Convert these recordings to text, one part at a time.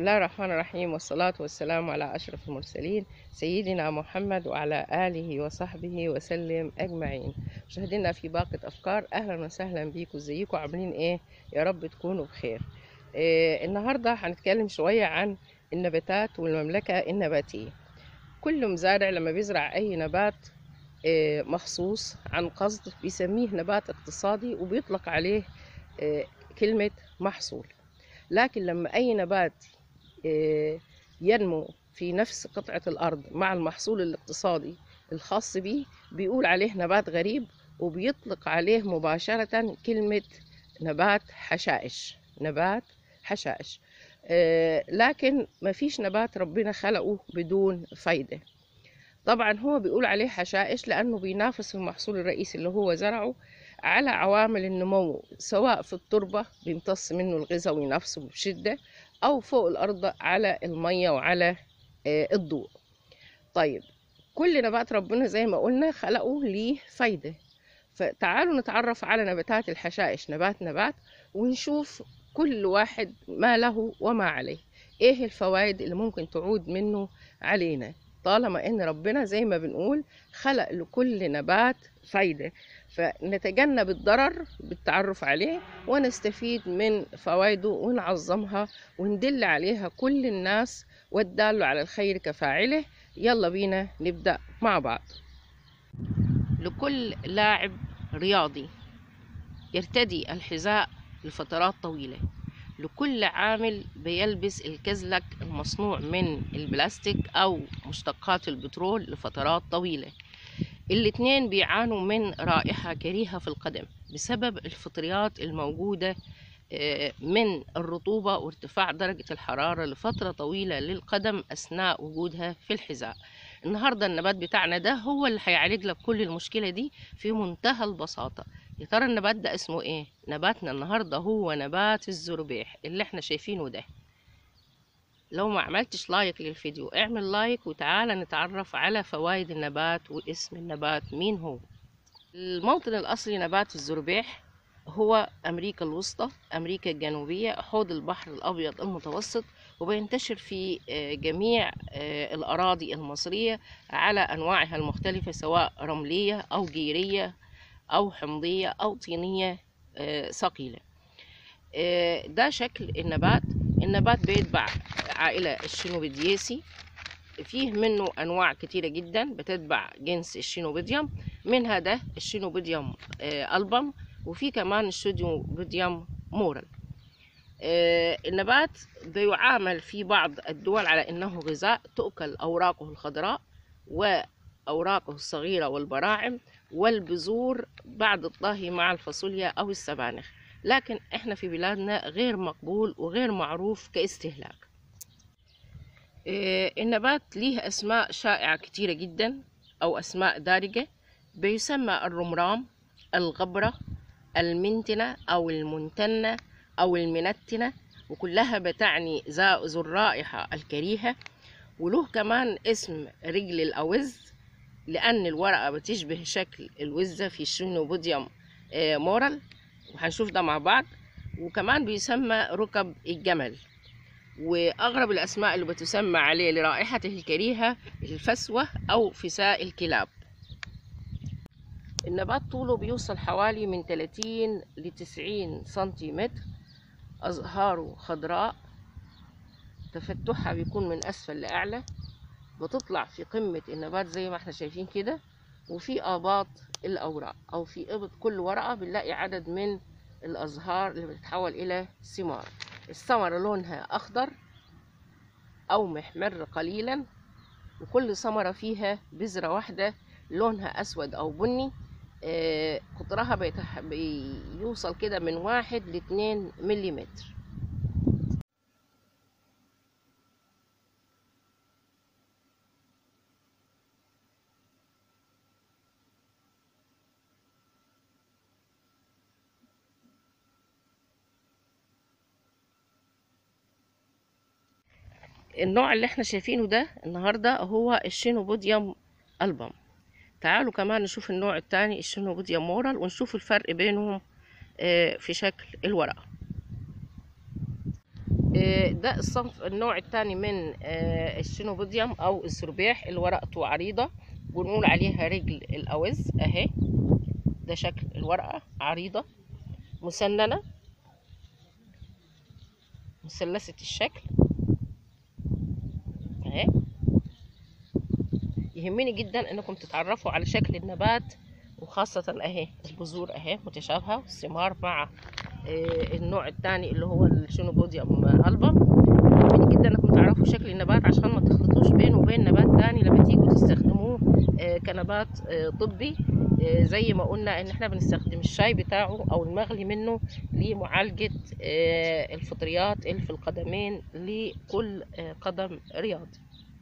الله الرحمن الرحيم، والصلاة والسلام على أشرف المرسلين سيدنا محمد وعلى آله وصحبه وسلم أجمعين. مشاهدينا في باقة أفكار، أهلا وسهلا بيكم. ازيكم عاملين إيه؟ يا رب تكونوا بخير. النهاردة هنتكلم شوية عن النباتات والمملكة النباتية. كل مزارع لما بيزرع أي نبات مخصوص عن قصد بيسميه نبات اقتصادي وبيطلق عليه كلمة محصول. لكن لما أي نبات ينمو في نفس قطعة الأرض مع المحصول الاقتصادي الخاص به بيقول عليه نبات غريب، وبيطلق عليه مباشرة كلمة نبات حشائش. نبات حشائش. لكن ما فيش نبات ربنا خلقه بدون فايدة. طبعا هو بيقول عليه حشائش لأنه بينافس المحصول الرئيسي اللي هو زرعه على عوامل النمو، سواء في التربة بيمتص منه الغذاء وينافسه بشدة، أو فوق الأرض على المية وعلى الضوء. طيب، كل نبات ربنا زي ما قلنا خلقه ليه فايدة. فتعالوا نتعرف على نباتات الحشائش نبات ونشوف كل واحد ما له وما عليه، ايه الفوائد اللي ممكن تعود منه علينا، طالما ان ربنا زي ما بنقول خلق لكل نبات فايدة. فنتجنب الضرر بالتعرف عليه ونستفيد من فوائده ونعظمها وندل عليها كل الناس، والدال على الخير كفاعله. يلا بينا نبدأ مع بعض. لكل لاعب رياضي يرتدي الحذاء لفترات طويلة، لكل عامل بيلبس الكزلك المصنوع من البلاستيك أو مشتقات البترول لفترات طويلة. الاتنين بيعانوا من رائحة كريهة في القدم بسبب الفطريات الموجودة من الرطوبة وارتفاع درجة الحرارة لفترة طويلة للقدم أثناء وجودها في الحذاء. النهاردة النبات بتاعنا ده هو اللي هيعالج لك كل المشكلة دي في منتهى البساطة. يا ترى النبات ده اسمه ايه؟ نباتنا النهاردة هو نبات الزربيح اللي احنا شايفينه ده. لو ما عملتش لايك للفيديو اعمل لايك وتعالى نتعرف على فوائد النبات واسم النبات مين هو. الموطن الأصلي نبات الزربيح هو أمريكا الوسطى، أمريكا الجنوبية، حوض البحر الأبيض المتوسط، وبينتشر في جميع الأراضي المصرية على أنواعها المختلفة، سواء رملية أو جيرية أو حمضية أو طينية ثقيلة. ده شكل النبات. النبات بيتبع عائلة الشينوبيديسي، فيه منه أنواع كتيرة جدا بتتبع جنس الشينوبيديوم، منها ده الشينوبيديوم ألبم، وفي كمان الشينوبيديوم مورال. النبات بيعامل في بعض الدول على أنه غذاء، تؤكل أوراقه الخضراء وأوراقه الصغيرة والبراعم والبذور بعد الطهي مع الفاصوليا أو السبانخ، لكن احنا في بلادنا غير مقبول وغير معروف كاستهلاك. النبات ليه أسماء شائعة كتيرة جدا أو أسماء دارجة. بيسمى الرمرام، الغبرة، المنتنة أو المنتنة أو المنتنة، وكلها بتعني ذو الرائحة الكريهة. وله كمان اسم رجل الأوز لأن الورقة بتشبه شكل الوزة في الشينوبيديوم مورال، وهنشوف ده مع بعض. وكمان بيسمى ركب الجمل. وأغرب الأسماء اللي بتسمى عليه لرائحته الكريهة الفسوة أو فساء الكلاب. النبات طوله بيوصل حوالي من 30 ل 90 سنتيمتر، أزهاره خضراء، تفتحها بيكون من أسفل لأعلى، بتطلع في قمة النبات زي ما احنا شايفين كده، وفي آباط الأوراق أو في إبط كل ورقة بنلاقي عدد من الأزهار اللي بتتحول إلى ثمار. الثمرة لونها أخضر أو محمر قليلا، وكل ثمرة فيها بذرة واحدة لونها أسود أو بني. قطرها بيوصل كده من 1 ل 2 مليمتر. النوع اللي احنا شايفينه ده النهاردة هو الشينوبيديوم ألبم. تعالوا كمان نشوف النوع التاني الشينوبيديوم مورال ونشوف الفرق بينهم في شكل الورقة. ده الصنف النوع الثاني من الشينوبوديوم او الزربيح اللي ورقته عريضة، بنقول عليها رجل الاوز اهي. ده شكل الورقة، عريضة مسننة مثلثة الشكل اهي. يهمني جدا انكم تتعرفوا على شكل النبات، وخاصة اهي البذور اهي متشابهة، والثمار مع النوع الثاني اللي هو الشينوبوديوم البم. يهمني جدا انكم تعرفوا شكل النبات عشان ما تخلطوش بينه وبين نبات تاني لما تيجوا تستخدموه كنبات طبي. زي ما قلنا ان احنا بنستخدم الشاي بتاعه او المغلي منه لمعالجة الفطريات اللي في القدمين لكل قدم رياضي.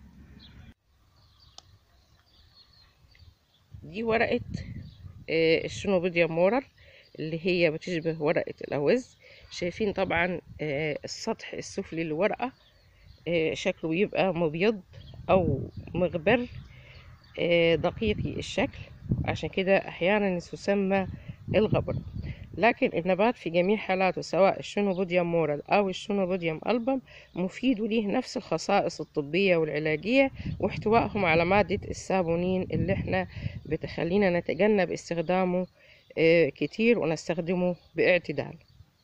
دي ورقة الشينوبوديوم مورر اللي هي بتشبه ورقة الأوز. شايفين طبعا السطح السفلي للورقة شكله بيبقى مبيض أو مغبر دقيقي الشكل، عشان كده أحيانا تسمى الغبر. لكن النبات في جميع حالاته سواء الشينوبوديوم مورل أو الشينوبوديوم ألبم مفيد وليه نفس الخصائص الطبية والعلاجية، واحتوائهم على مادة السابونين اللي احنا بتخلينا نتجنب استخدامه كتير ونستخدمه باعتدال.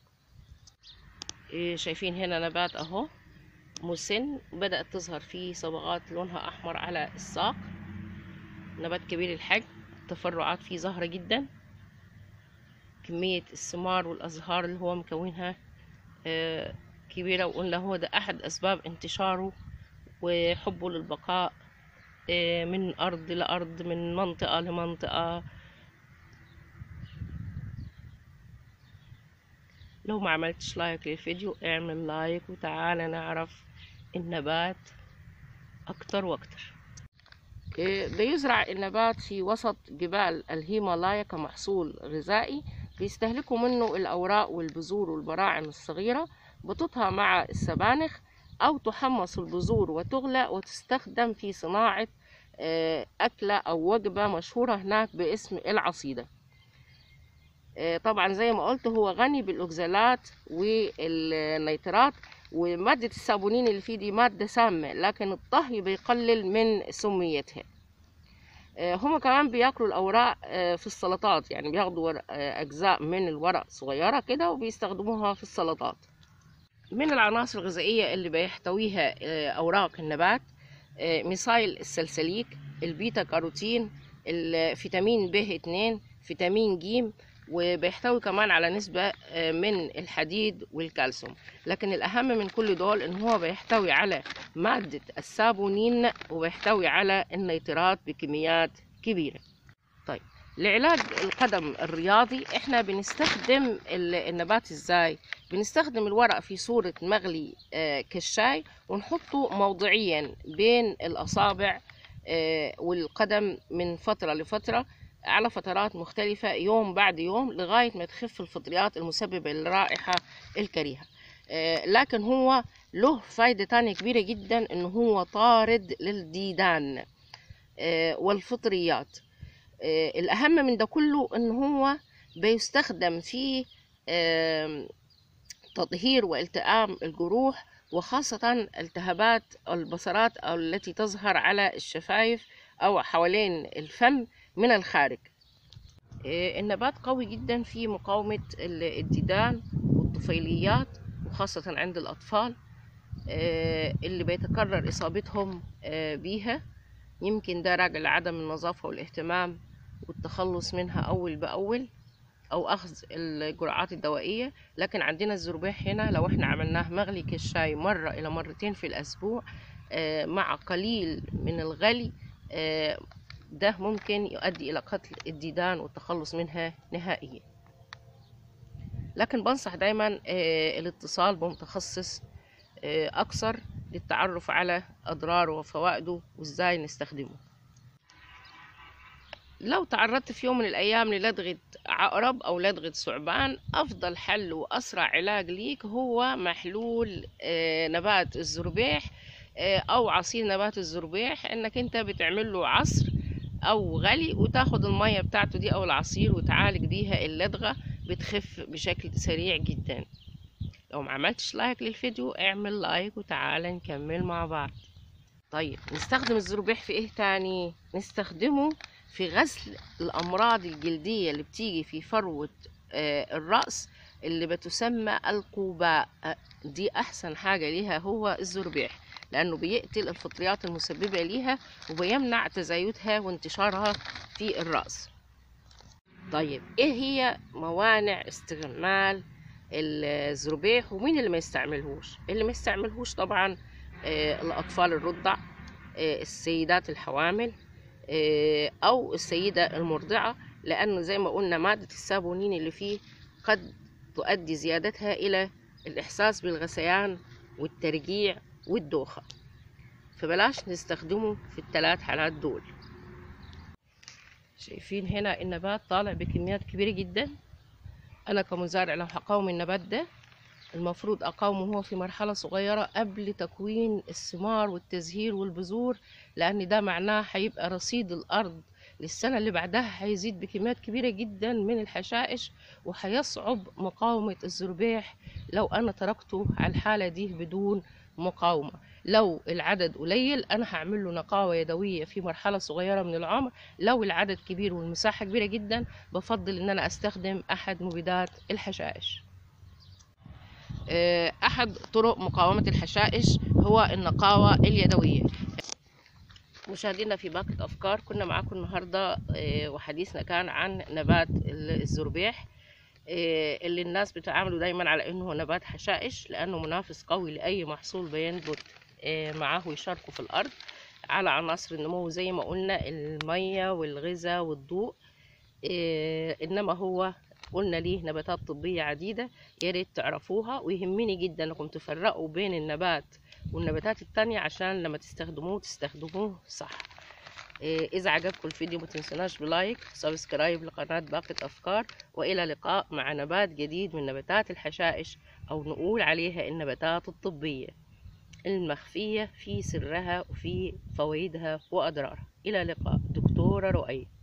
شايفين هنا نبات اهو مسن، بدأت تظهر فيه صبغات لونها أحمر على الساق. نبات كبير الحجم، التفرعات فيه ظاهرة جدا، كمية الثمار والأزهار اللي هو مكونها كبيرة، وقلنا هو ده أحد أسباب انتشاره وحبه للبقاء من أرض لأرض، من منطقة لمنطقة. لو ما عملتش لايك للفيديو اعمل لايك، وتعالى نعرف النبات أكتر وأكتر. بيزرع النبات في وسط جبال الهيمالايا كمحصول غذائي، بيستهلكوا منه الأوراق والبذور والبراعم الصغيرة، بتطهى مع السبانخ أو تحمص البذور وتغلى وتستخدم في صناعة أكلة أو وجبة مشهورة هناك باسم العصيدة. طبعا زي ما قلت هو غني بالأوكزالات والنيترات، ومادة الصابونين اللي فيه دي مادة سامة، لكن الطهي بيقلل من سميتها. هما كمان بياكلوا الأوراق في السلطات، يعني بياخدوا أجزاء من الورق صغيرة كده وبيستخدموها في السلطات. من العناصر الغذائية اللي بيحتويها أوراق النبات ميثايل السلسليك، البيتا كاروتين، الفيتامين ب2، فيتامين ج، وبيحتوي كمان على نسبة من الحديد والكالسيوم. لكن الأهم من كل دول إن هو بيحتوي على مادة السابونين، وبيحتوي على النيترات بكميات كبيرة. طيب لعلاج القدم الرياضي احنا بنستخدم النبات ازاي؟ بنستخدم الورق في صورة مغلي كالشاي، ونحطه موضعيا بين الأصابع والقدم من فترة لفترة على فترات مختلفة يوم بعد يوم لغاية ما تخف الفطريات المسببة للرائحة الكريهة. لكن هو له فايدة تانية كبيرة جدا، انه هو طارد للديدان والفطريات. الأهم من ده كله إن هو بيستخدم في تطهير والتئام الجروح، وخاصة التهابات البصرات أو التي تظهر على الشفايف أو حوالين الفم من الخارج. النبات قوي جدا في مقاومة الديدان والطفيليات، وخاصة عند الأطفال اللي بيتكرر إصابتهم بيها. يمكن ده راجع لعدم النظافة والاهتمام والتخلص منها أول بأول، أو أخذ الجرعات الدوائية. لكن عندنا الزربيح هنا لو احنا عملناه مغلي كالشاي مرة إلى مرتين في الأسبوع مع قليل من الغلي، ده ممكن يؤدي إلى قتل الديدان والتخلص منها نهائيا. لكن بنصح دايما الاتصال بمتخصص أكثر للتعرف على أضراره وفوائده وإزاي نستخدمه. لو تعرضت في يوم من الأيام للدغة عقرب أو لدغة ثعبان، أفضل حل وأسرع علاج ليك هو محلول نبات الزربيح أو عصير نبات الزربيح. إنك أنت بتعمل له عصر أو غلي، وتاخد المية بتاعته دي أو العصير وتعالج بيها اللدغة، بتخف بشكل سريع جدا. لو ما عملتش لايك للفيديو اعمل لايك وتعالى نكمل مع بعض. طيب نستخدم الزربيح في ايه تاني؟ نستخدمه في غسل الامراض الجلدية اللي بتيجي في فروة الرأس اللي بتسمى القوباء. دي احسن حاجة ليها هو الزربيح، لانه بيقتل الفطريات المسببة ليها وبيمنع تزايدها وانتشارها في الرأس. طيب ايه هي موانع استعمال الزربيح ومين اللي ما يستعملهوش؟ اللي ما يستعملهوش طبعا الاطفال الرضع، السيدات الحوامل، او السيدة المرضعة، لانه زي ما قلنا مادة السابونين اللي فيه قد تؤدي زيادتها الى الاحساس بالغثيان والترجيع والدوخة، فبلاش نستخدمه في الثلاث حالات دول. شايفين هنا النبات طالع بكميات كبيرة جدا. انا كمزارع لو هقاوم النبات ده المفروض اقاومه هو في مرحلة صغيرة قبل تكوين الثمار والتزهير والبذور، لان ده معناه هيبقى رصيد الارض للسنة اللي بعدها هيزيد بكميات كبيرة جدا من الحشائش، وهيصعب مقاومة الزربيح لو انا تركته على الحالة دي بدون مقاومة. لو العدد قليل انا هعمل له نقاوة يدوية في مرحلة صغيرة من العمر. لو العدد كبير والمساحة كبيرة جدا بفضل ان انا استخدم احد مبيدات الحشائش. احد طرق مقاومة الحشائش هو النقاوة اليدوية. مشاهدينا في باقة افكار، كنا معاكم النهاردة وحديثنا كان عن نبات الزربيح اللي الناس بتعامله دايما على انه نبات حشائش، لانه منافس قوي لاي محصول بينبت معاه ويشاركه في الارض على عناصر النمو زي ما قلنا المية والغذاء والضوء. انما هو قلنا ليه نباتات طبية عديدة، يا ريت تعرفوها، ويهمني جدا انكم تفرقوا بين النبات والنباتات التانية عشان لما تستخدموه صح. اذا عجبكم الفيديو ما تنسوناش بلايك، سبسكرايب لقناة باقة افكار، والى اللقاء مع نبات جديد من نباتات الحشائش، او نقول عليها النباتات الطبية المخفية في سرها وفي فوائدها واضرارها. الى اللقاء. دكتورة رؤية.